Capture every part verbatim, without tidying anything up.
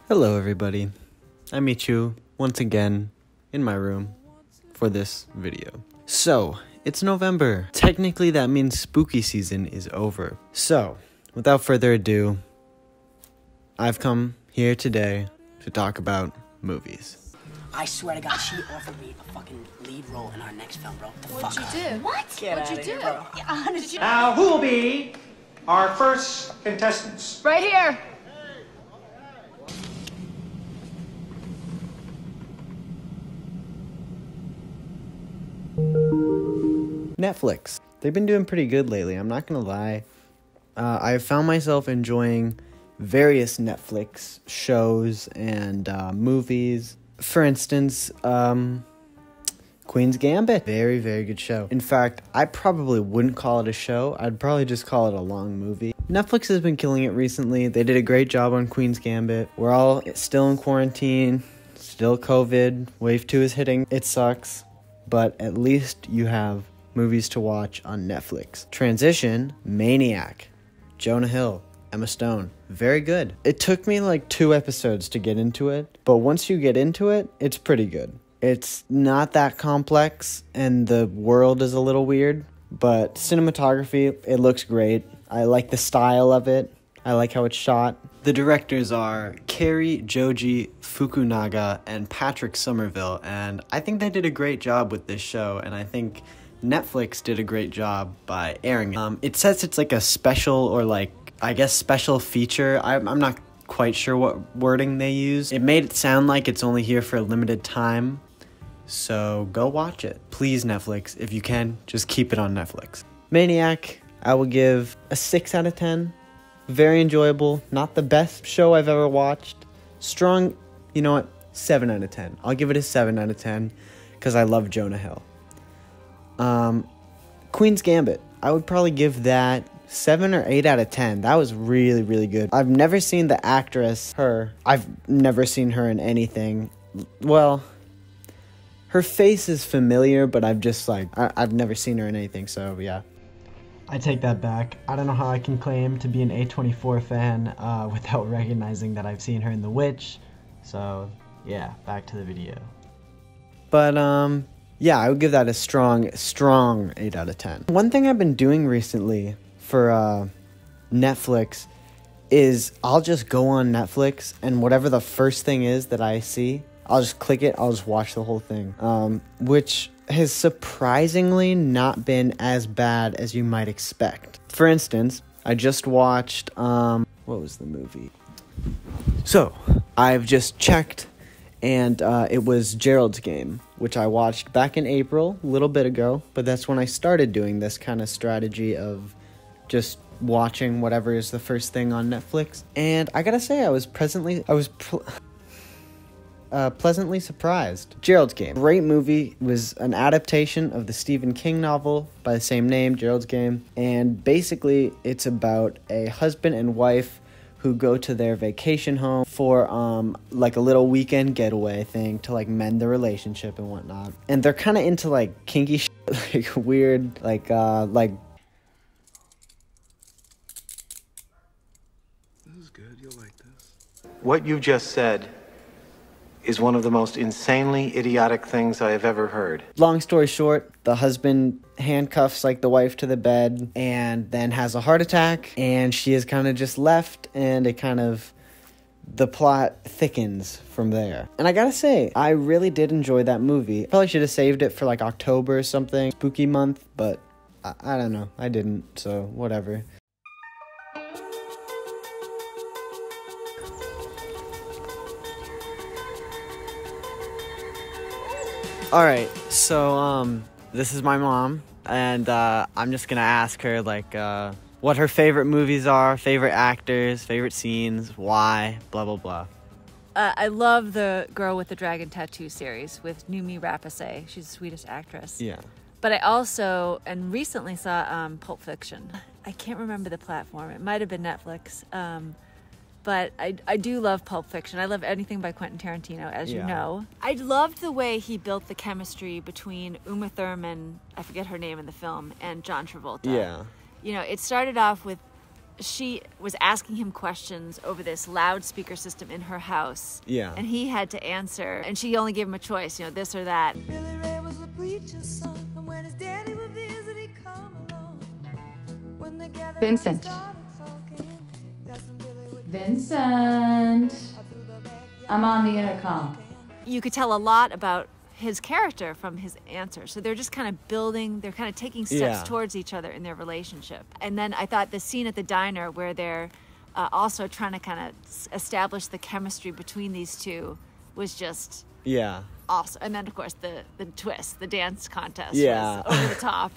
Hello everybody, I meet you once again in my room for this video. So, it's November. Technically that means spooky season is over. So, without further ado, I've come here today to talk about movies. I swear to God, she offered me a fucking lead role in our next film, bro. The What'd fuck you do? What? Get What'd you outta do? here, bro. Yeah, did you... Now, who will be our first contestants? Right here. Netflix. They've been doing pretty good lately, I'm not gonna lie. Uh, I've found myself enjoying various Netflix shows and uh, movies. For instance, um, Queen's Gambit. Very, very good show. In fact, I probably wouldn't call it a show. I'd probably just call it a long movie. Netflix has been killing it recently. They did a great job on Queen's Gambit. We're all still in quarantine, still COVID. Wave two is hitting. It sucks, but at least you have movies to watch on Netflix. Transition, Maniac, Jonah Hill, Emma Stone. Very good. It took me like two episodes to get into it, but once you get into it, it's pretty good. It's not that complex, and the world is a little weird, but cinematography, it looks great. I like the style of it. I like how it's shot. The directors are Cary Joji Fukunaga and Patrick Somerville, and I think they did a great job with this show, and I think Netflix did a great job by airing it. Um, it says it's like a special or like, I guess, special feature. I'm, I'm not quite sure what wording they use. It made it sound like it's only here for a limited time, so go watch it. Please, Netflix, if you can, just keep it on Netflix. Maniac, I will give a six out of ten. Very enjoyable. Not the best show I've ever watched. Strong, you know what, seven out of ten. I'll give it a seven out of ten because I love Jonah Hill. Um, Queen's Gambit, I would probably give that seven or eight out of ten. That was really, really good. I've never seen the actress, her. I've never seen her in anything. Well, her face is familiar, but I've just like, I, I've never seen her in anything, so yeah. I take that back. I don't know how I can claim to be an A twenty-four fan uh, without recognizing that I've seen her in The Witch. So, yeah, back to the video. But, um... yeah, I would give that a strong, strong eight out of ten. One thing I've been doing recently for uh, Netflix is I'll just go on Netflix and whatever the first thing is that I see, I'll just click it, I'll just watch the whole thing. Um, which has surprisingly not been as bad as you might expect. For instance, I just watched, um, what was the movie? So, I've just checked, and uh, it was Gerald's Game, which I watched back in April, a little bit ago, but that's when I started doing this kind of strategy of just watching whatever is the first thing on Netflix. And I gotta say, I was presently, I was pl- uh, pleasantly surprised. Gerald's Game, great movie. It was an adaptation of the Stephen King novel by the same name, Gerald's Game, and basically it's about a husband and wife who go to their vacation home for, um, like a little weekend getaway thing to, like, mend the relationship and whatnot. And they're kind of into, like, kinky shit, like, weird, like, uh, like... This is good, you'll like this. What you just said is one of the most insanely idiotic things I have ever heard. Long story short, the husband handcuffs, like, the wife to the bed and then has a heart attack, and she is kind of just left, and it kind of, the plot thickens from there. And I gotta say, I really did enjoy that movie. Probably should have saved it for, like, October or something, spooky month, but I, I don't know, I didn't, so whatever. Alright, so, um, this is my mom, and, uh, I'm just gonna ask her, like, uh, what her favorite movies are, favorite actors, favorite scenes, why, blah, blah, blah. Uh, I love the Girl with the Dragon Tattoo series with Noomi Rapace. She's the sweetest actress. Yeah. But I also, and recently saw um, Pulp Fiction. I can't remember the platform. It might have been Netflix. Um, But I, I do love Pulp Fiction. I love anything by Quentin Tarantino, as Yeah. you know. I loved the way he built the chemistry between Uma Thurman, I forget her name in the film, and John Travolta. Yeah. You know, it started off with she was asking him questions over this loudspeaker system in her house. Yeah. And he had to answer. And she only gave him a choice, you know, this or that. Billy Ray was a preacher's son, and when his daddy would visit, he'd come along. When they gathered Vincent. started talking, cousin Billy would Vincent. I'm on the intercom. You could tell a lot about his character from his answer. So they're just kind of building, they're kind of taking steps Yeah. towards each other in their relationship. And then I thought the scene at the diner where they're uh, also trying to kind of s- establish the chemistry between these two was just Yeah. awesome. And then of course the, the twist, the dance contest Yeah. was over the top.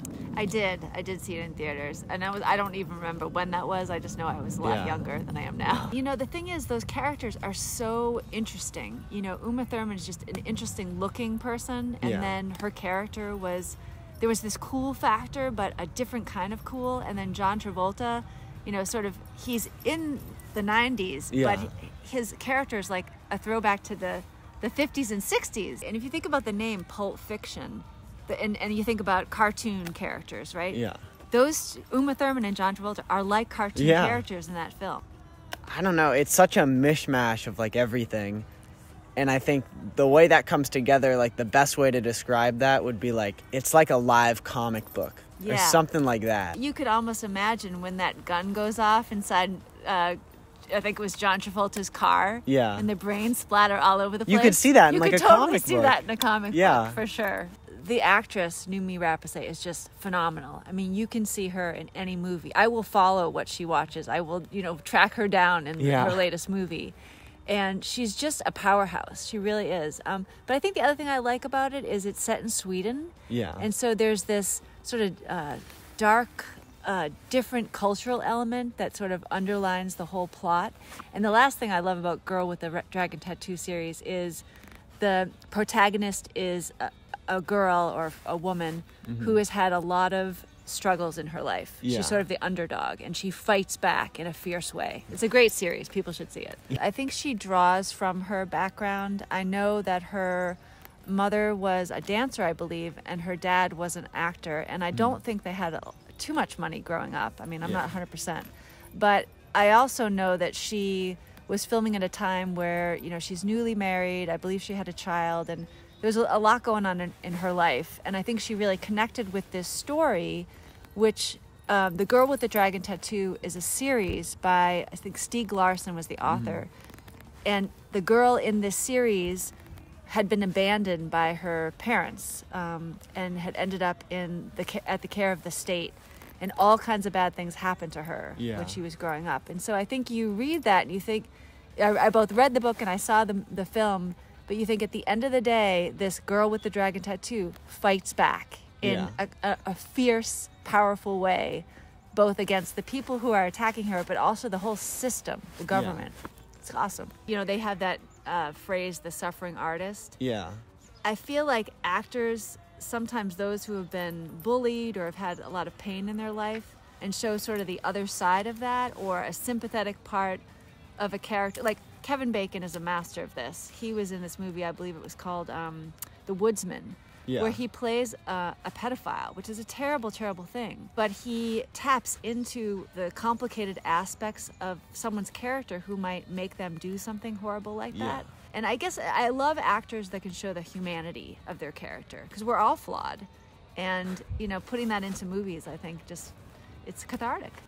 I did. I did see it in theaters. And I was I don't even remember when that was. I just know I was a lot Yeah. younger than I am now. You know, the thing is those characters are so interesting. You know, Uma Thurman is just an interesting looking person, and Yeah. then her character was there was this cool factor, but a different kind of cool. And then John Travolta, you know, sort of he's in the nineties, Yeah. but his character is like a throwback to the the fifties and sixties. And if you think about the name Pulp Fiction, the, and, and you think about cartoon characters, right? Yeah. Those, Uma Thurman and John Travolta, are like cartoon Yeah. characters in that film. I don't know. It's such a mishmash of like everything. And I think the way that comes together, like the best way to describe that would be like, it's like a live comic book or Yeah. something like that. You could almost imagine when that gun goes off inside, uh, I think it was John Travolta's car. Yeah. And the brains splatter all over the place. You could see that in, you like, could a totally comic see book. that in a comic Yeah. book, for sure. The actress, Noomi Rapace, is just phenomenal. I mean, you can see her in any movie. I will follow what she watches. I will, you know, track her down in Yeah. her latest movie. And she's just a powerhouse. She really is. Um, but I think the other thing I like about it is it's set in Sweden. Yeah. And so there's this sort of uh, dark, uh, different cultural element that sort of underlines the whole plot. And the last thing I love about Girl with the Re- Dragon Tattoo series is the protagonist is a, a girl or a woman who has had a lot of struggles in her life. Yeah. She's sort of the underdog, and she fights back in a fierce way. It's a great series. People should see it. I think she draws from her background. I know that her mother was a dancer, I believe, and her dad was an actor. And I don't think they had uh, too much money growing up. I mean, I'm Yeah. not one hundred percent. But I also know that she was filming at a time where, you know, she's newly married. I believe she had a child, and there was a a lot going on in, in her life. And I think she really connected with this story, which um, The Girl with the Dragon Tattoo is a series by, I think Stieg Larsson was the author. And the girl in this series had been abandoned by her parents um, and had ended up in the ca- at the care of the state. And all kinds of bad things happened to her Yeah. when she was growing up. And so I think you read that and you think, I, I both read the book and I saw the, the film, but you think at the end of the day, this girl with the dragon tattoo fights back in Yeah. a, a, a fierce, powerful way, both against the people who are attacking her, but also the whole system, the government. It's awesome. You know, they have that uh, phrase, the suffering artist. Yeah. I feel like actors, sometimes those who have been bullied or have had a lot of pain in their life, and show sort of the other side of that, or a sympathetic part of a character. Like Kevin Bacon is a master of this. He was in this movie, I believe it was called um, The Woodsman, Yeah. where he plays a, a pedophile, which is a terrible, terrible thing. But he taps into the complicated aspects of someone's character who might make them do something horrible like Yeah. that. And I guess I love actors that can show the humanity of their character, because we're all flawed. And, you know, putting that into movies, I think just, it's cathartic.